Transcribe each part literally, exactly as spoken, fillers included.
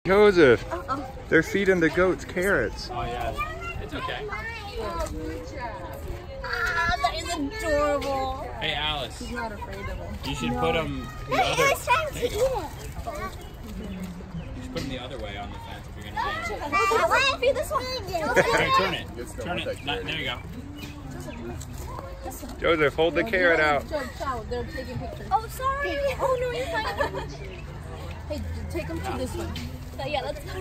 Joseph, Uh-oh. they're feeding the goats carrots. Oh yeah, it's okay. Ah, that is adorable. Hey Alice, He's not afraid of him. you should put them the other. It's time to eat it. You should put them the other way on the fence if you're gonna do it. I want to feed this one. Okay, turn it. Turn it. Not, there you go. Joseph, hold the carrot out. Joe, Chow, they're taking pictures. Oh, sorry. Oh, no, you're fine. Hey, take them to this one. Yeah, let's go.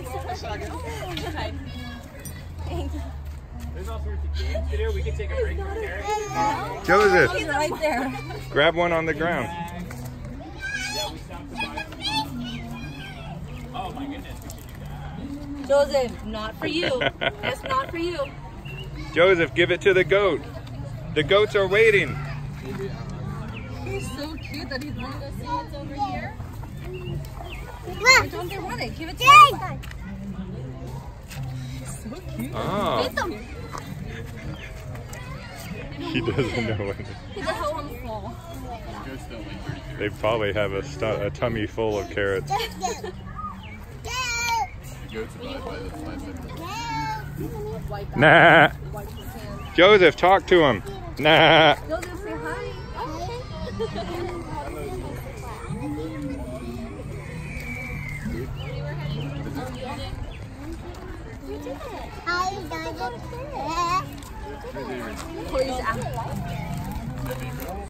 Thank you. There's all sorts of games to do. We can take a break from there. Joseph, He's right there. grab one on the ground. Yeah, we stopped to buy some. Oh my goodness, we should do that. Joseph, not for you. That's not for you. Joseph, give it to the goat. The goats are waiting. He's so cute that he's running. The seeds over here. Why don't they want it? Give it to Yay! him. He's so cute. Oh, Feed them. he doesn't know what. He's a home full. They probably have a, stu a tummy full of carrots. Nah. Wipe his hands. Joseph, talk to him. Nah. Joseph, say hi. How you done it? Please,